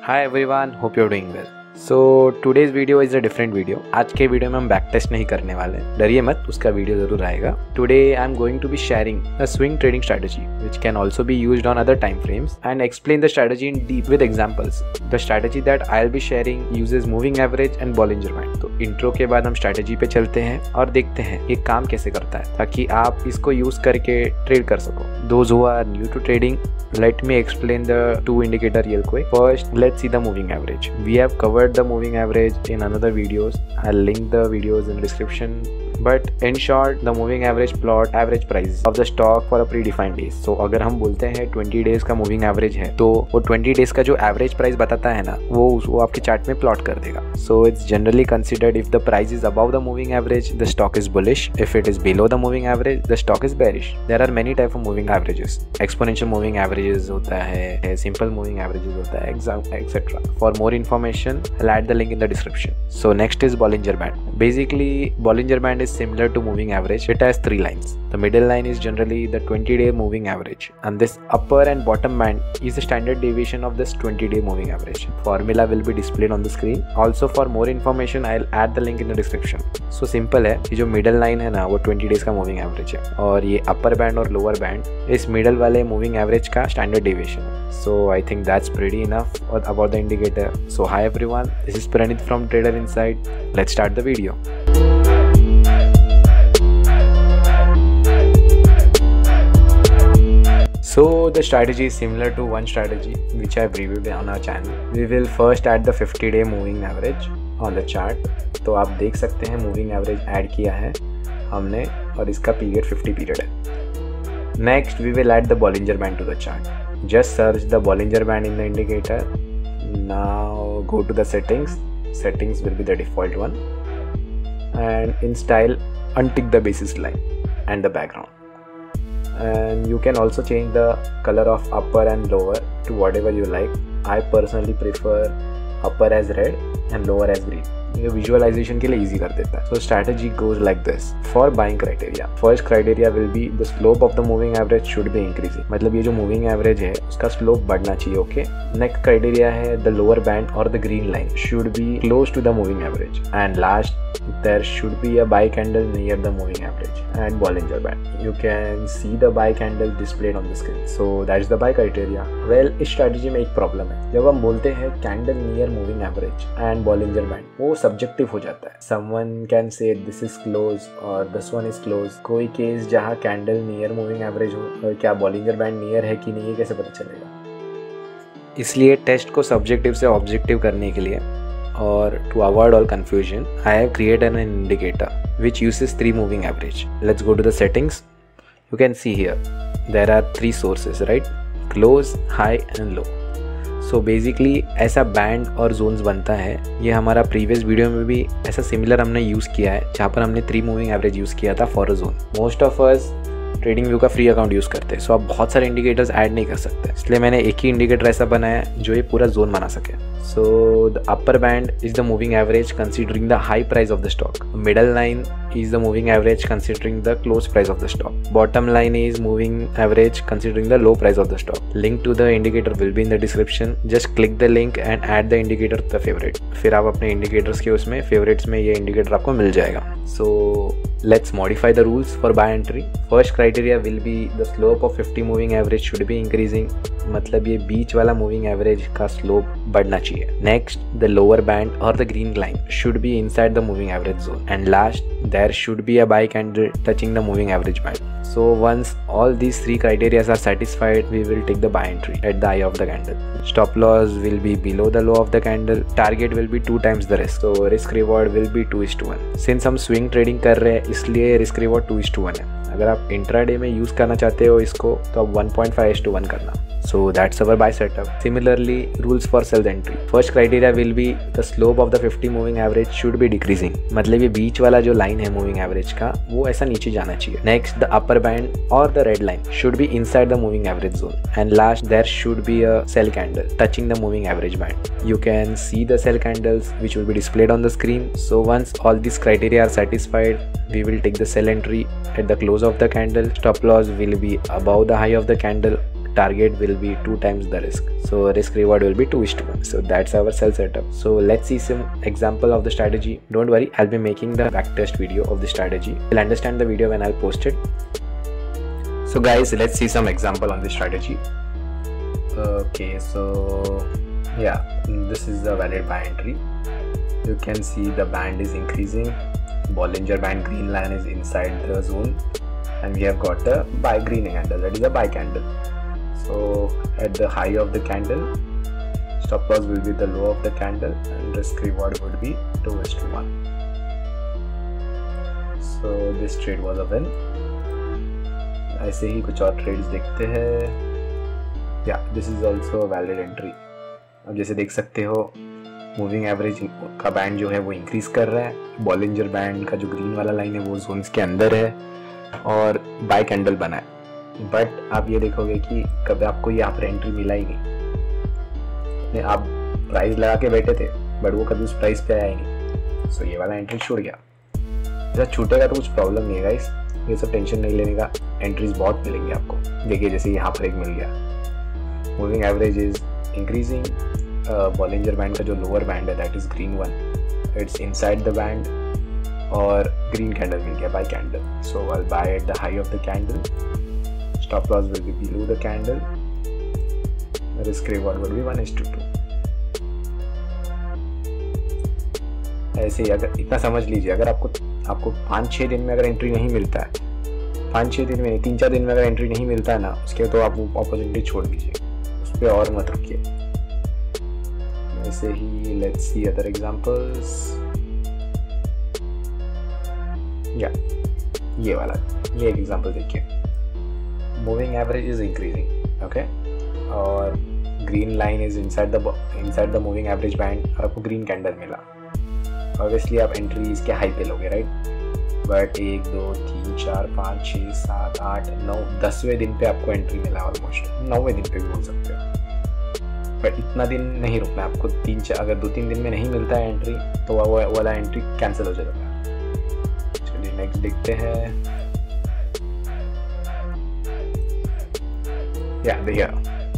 Hi everyone, hope you're doing well. So today's video is a different video. आज के video में हम back test नहीं करने वाले, डरिए मत, उसका वीडियो जरूर आएगा. Today I'm going to be sharing a swing trading strategy which can also be used on other time frames and explain the strategy in deep with examples. The strategy that I'll be sharing uses moving average and Bollinger Band. तो intro के बाद हम strategy पे चलते हैं और देखते हैं ये काम कैसे करता है ताकि आप इसको यूज करके ट्रेड कर सको. Those who are new to trading, let me explain the two indicator real quick. First, let's see the moving average. We have covered the moving average in another videos. I'll link the videos in the description. But in short, the moving average plot average price of the stock for a predefined days. So अगर हम बोलते हैं 20 days का moving average है तो वो 20 days का जो average price बताता है ना वो आपके चार्ट में प्लॉट कर देगा. So it's generally considered if the price is above the moving average, the stock is bullish. If it is below the moving average, the stock is bearish. There are many type of moving averages. Exponential moving averages होता है, simple moving averages होता है, etc. For more information, I'll add the link in the description. So next is Bollinger Band. Basically, Bollinger Band is similar to moving average. It has three lines. The middle line is generally the 20-day moving average, and this upper and bottom band is the standard deviation of this 20-day moving average. Formula will be displayed on the screen. Also, for more information, I'll add the link in the description. So simple है, ये जो middle line है ना वो 20 days का moving average है और ये upper band और lower band इस middle वाले moving average का standard deviation. So I think that's pretty enough about the indicator. So hi everyone, this is Pranit from Trader Insight. Let's start the video. So the strategy is similar to one strategy which I've reviewed on our channel. We will first add the 50-day moving average on the chart. तो आप देख सकते हैं moving average add किया है हमने और इसका पीरियड 50 पीरियड है. Next we will add the Bollinger Band to the chart. Just search the Bollinger Band in the indicator. Now go to the settings. Settings will be the default one. And in style, untick the basis line and the background. And you can also change the color of upper and lower to whatever you like. I personally prefer upper as red and lower as green. ये visualization के लिए easy कर देता है. So strategy goes like this. For buying criteria, first criteria will be the slope of the moving average should be increasing. मतलब ये जो moving average है उसका slope बढ़ना चाहिए. Okay. Next criteria है the lower band or the green line should be close to the moving average. And last, there should be a buy candle near the moving average and Bollinger Band. You can see the buy candle displayed on the screen. So that's the buy criteria. Well, इस strategy में एक problem है. जब हम बोलते हैं candle near moving average and Bollinger Band, वो subjective हो जाता है. Someone can say this is close or this one is close. कोई केस जहाँ candle near moving average हो और क्या Bollinger Band near है कि नहीं, ये कैसे पता चलेगा? इसलिए टेस्ट को सब्जेक्टिव से ऑब्जेक्टिव करने के लिए और to avoid all confusion, I have created an indicator which uses three moving average. Let's go to the settings. You can see here there are three sources, right? Close, high and low. So basically ऐसा band और zones बनता है. ये हमारा previous video में भी ऐसा similar हमने यूज़ किया है जहाँ पर हमने थ्री मूविंग एवरेज यूज़ किया था for a zone. Most of us TradingView का फ्री अकाउंट यूज़ करते हैं, सो आप बहुत सारे इंडिकेटर्स ऐड नहीं कर सकते, इसलिए मैंने एक ही इंडिकेटर ऐसा बनाया जो ये पूरा जोन बना सके. So the upper band is the moving average considering the high price of the stock. Middle line is the moving average considering the close price of the stock. Bottom line is moving average considering the low price of the stock. Link to the indicator will be in the description. Just click the link and add the indicator to the favorite. फिर आप अपने indicators के उसमें favorites में ये indicator आपको मिल जाएगा. So let's modify the rules for buy entry. First criteria will be the slope of 50 moving average should be increasing. मतलब ये बीच वाला moving average का slope बढ़ना चाहिए. Next, the lower band or the green line should be inside the moving average zone. And last, there should be a buy candle touching the moving average band. So once all these three criteria are satisfied, we will take the buy entry at the eye of the candle. Stop loss will be below the low of the candle. Target will be 2 times the risk. So risk reward will be 2:1. Since हम swing trading कर रहे हैं इसलिए risk reward 2:1 है. अगर आप intraday में use करना चाहते हो इसको तो आप 1.5:1 करना. So that's our buy setup. Similarly, rules for sell entry. First criteria will be the slope of the 50 moving average should be decreasing. मतलब ये बीच वाला जो लाइन है moving average का वो ऐसा नीचे जाना चाहिए. Next, the upper band or the red line should be inside the moving average zone. And last, there should be a sell candle touching the moving average band. You can see the sell candles which will be displayed on the screen. So once all these criteria are satisfied, we will take the sell entry at the close of the candle. Stop loss will be above the high of the candle target will be 2 times the risk. So risk reward will be 2:1. So that's our sell setup. So let's see some example of the strategy. Don't worry, I'll be making the backtest video of the strategy. You'll understand the video when I'll post it. So guys, let's see some example on this strategy. Okay, so yeah, this is the valid buy entry. You can see the band is increasing. Bollinger Band green line is inside the zone, and we have got a buy green candle, that is a buy candle. So at the high of the candle, stop loss will be the low of the candle, and risk reward would be 2:1. So this trade was a win. ऐसे ही कुछ और trades देखते हैं. या this is also valid entry. अब जैसे देख सकते हो मूविंग एवरेज का बैंड जो है वो इंक्रीज कर रहा है. बॉलिंजर बैंड का जो ग्रीन वाला लाइन है वो जोन्स के अंदर है और बाय कैंडल बना है. बट आप ये देखोगे कि कभी आपको यहाँ पर एंट्री मिला ही नहीं. आप प्राइस लगा के बैठे थे बट वो कभी उस प्राइस पे आया ही नहीं. सो ये वाला एंट्री छूट गया. जैसा छूटेगा तो कुछ प्रॉब्लम नहीं है गाइस, ये सब टेंशन नहीं लेने का. एंट्रीज बहुत मिलेंगे आपको. देखिए जैसे यहाँ पर एक मिल गया. Moving average is increasing. Bollinger band का जो लोअर बैंड है that is green one, it's inside the band और ग्रीन कैंडल मिल गया buy candle. So I will buy at the high of the candle. Stop loss will be below the candle. Risk reward will be 1:2. ऐसे ही अगर इतना समझ लीजिए, अगर आपको 5-6 दिन में अगर एंट्री नहीं मिलता है, 5-6 दिन में नहीं 3-4 दिन में अगर एंट्री नहीं मिलता है ना, उसके तो आप अपॉर्चुनिटी छोड़ दीजिए, उस पर और मत रुकिए. ऐसे ही लेट्स सी अदर एग्जांपल्स. या ये वाला, ये एग्जांपल देखिए. Moving average is increasing, okay, और green line is inside the moving average band और आपको ग्रीन कैंडल मिला. ऑब्वियसली आप एंट्री इसके हाई पे लोगे, राइट. बट 1 2 3 4 5 6 7 8 9 10वें दिन पे आपको एंट्री मिला. ऑलमोस्ट 9वें दिन पे भी बोल सकते हो. बट इतना दिन नहीं रुकना है आपको. 3-4 अगर 2-3 दिन में नहीं मिलता है एंट्री तो वो वाला एंट्री कैंसिल हो जाएगा. चलिए नेक्स्ट देखते हैं. या देखिए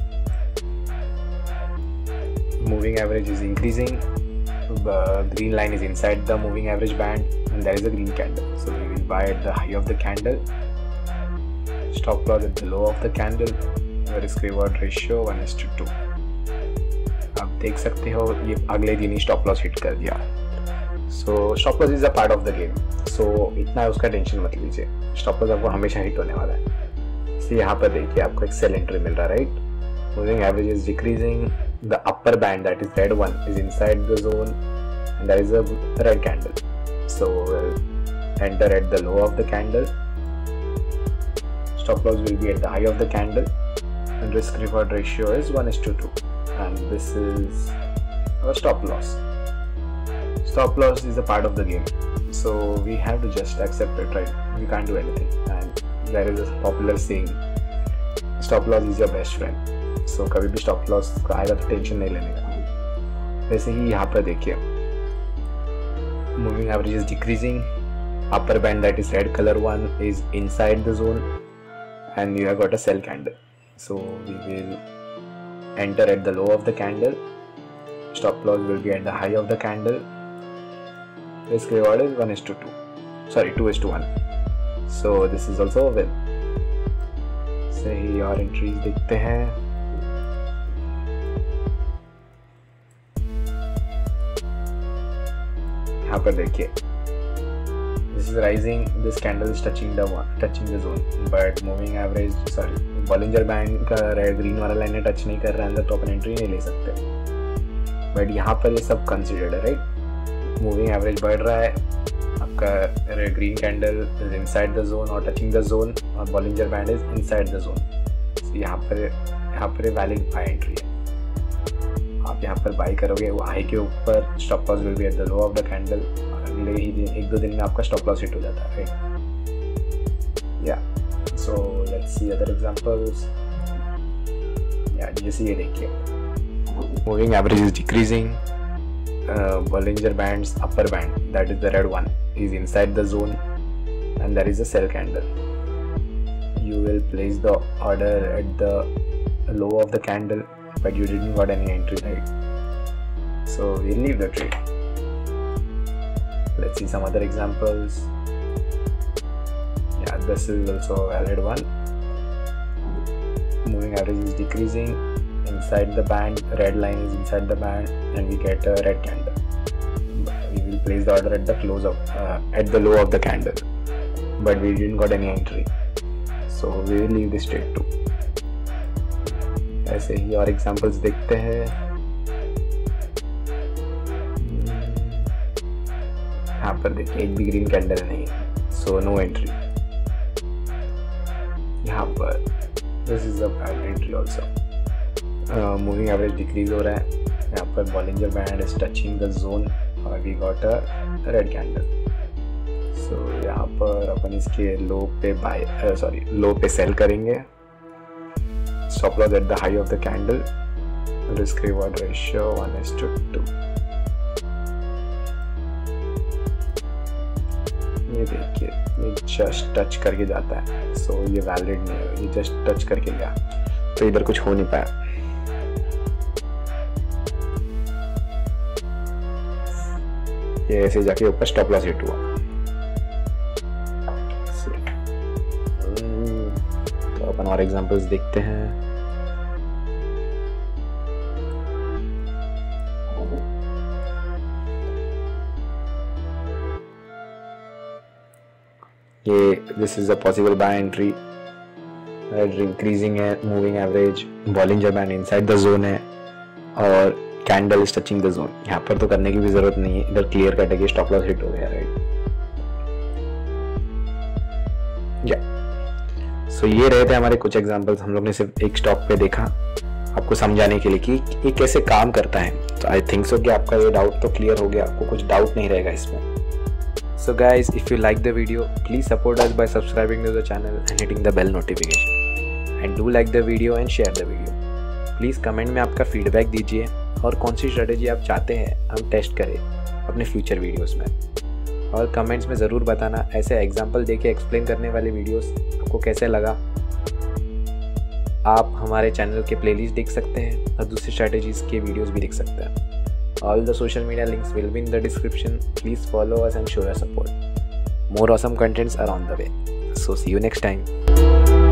moving average is increasing. Green line is inside the moving average band and there is a green candle. So we will buy at the high of the candle. Stop loss at the low of the candle. Risk reward ratio 1:2. आप देख सकते हो ये अगले दिन ही stop loss hit कर दिया. So stop loss is a part of the game. So इतना उसका टेंशन मत लीजिए. स्टॉप लॉस आपको हमेशा हिट होने वाला है. so यहाँ पर देखिए आपको एक सेल एंट्री मिल रहा है, right. Moving average is decreasing. The upper band, that is red one, is inside the zone and there is a red candle. So we'll enter at the low of the candle. Stop loss will be at the high of the candle and risk reward ratio is 1:2. And this is our stop loss. Stop loss is a part of the game, so we have to just accept it, right? We can't do anything. And there is a popular saying, stop loss is your best friend. So कभी भी stop loss का आएगा तो tension नहीं लेने का. वैसे ही यहाँ पर देखिए moving average is decreasing. Upper band that is red colour one is inside the zone and you have got a sell candle. So we will enter at the low of the candle. Stop loss will be at the high of the candle. Risk reward is 1:2, sorry 2:1. So this is also well. सही और entries देखते हैं. यहाँ पर देखिए this is rising. This candle is touching the zone but moving average sorry Bollinger band का red green वाला line touch नहीं कर रहा है अंदर, तो अपन एंट्री नहीं ले सकते. बट यहाँ पर ये सब कंसिडर्ड है, राइट. मूविंग एवरेज बढ़ रहा है, आपका green candle is inside the zone और टचिंग द जोन और Bollinger band is inside the zone. यहाँ पर वैलिड बाय एंट्री है. आप यहाँ पर बाई करोगे वो हाई के ऊपर. Stop loss will be at the low of the candle. अगले ही दिन 1-2 दिन में आपका स्टॉप लॉस हिट हो जाता है, राइट. या so let's see other examples. या जैसे ये देखिए moving average is decreasing. Bollinger Band's upper band, that is the red one, is inside the zone and there is a sell candle. You will place the order at the low of the candle, but you didn't got any entry, right? So we'll leave the trade. Let's see some other examples. Yeah, this is also a valid one. Moving average is decreasing inside the band, red line is inside the band, and we get a red candle. We will place the order at the close of at the low of the candle, but we didn't got any entry, so we will leave this trade too. ऐसे ही और examples देखते हैं। यहाँ पर देखिए एक भी green candle नहीं है, सो नो एंट्री। यहाँ पर this is a bad entry also. Moving average decrease हो रहा है, यहाँ पर Bollinger band is touching the zone और we got a red candle. So यहाँ पर अपन इसके लो पे लो पे सेल करेंगे। Stop loss at the high of the candle. Risk reward ratio 1:2. ये देखिए ये जस्ट टच करके जाता है, सो ये वैलिड नहीं है, ये जस्ट टच करके गया, तो इधर कुछ हो नहीं पाया। ये ऐसे जाके ऊपर स्टॉप लॉस हिट हुआ। तो अपन और एग्जांपल्स देखते हैं। ये this is a possible buy entry, increasing है moving average, Bollinger band inside the zone है और candle is touching the zone. यहाँ पर तो करने की भी जरूरत नहीं है, इधर क्लियर कट है कि स्टॉप लॉस हिट हो गया, राइट। सो ये रहे थे हमारे कुछ एग्जांपल्स। हम लोग ने सिर्फ एक स्टॉक पे देखा आपको समझाने के लिए कि ये कैसे काम करता है। तो आई थिंक सो कि आपका ये डाउट तो क्लियर हो गया, आपको कुछ डाउट नहीं रहेगा इसमें। So guys, if you like the video, please support us by subscribing to the channel and hitting the bell notification. And do like the video and share the video. Please comment में आपका feedback दीजिए और कौन सी strategy आप चाहते हैं हम test करें अपने future videos में। और comments में ज़रूर बताना ऐसे example देके explain करने वाले videos आपको कैसे लगा। आप हमारे चैनल के playlist देख सकते हैं और दूसरी strategies के videos भी देख सकते हैं। All the social media links will be in the description. Please follow us and show your support. More awesome contents are on the way. So see you next time.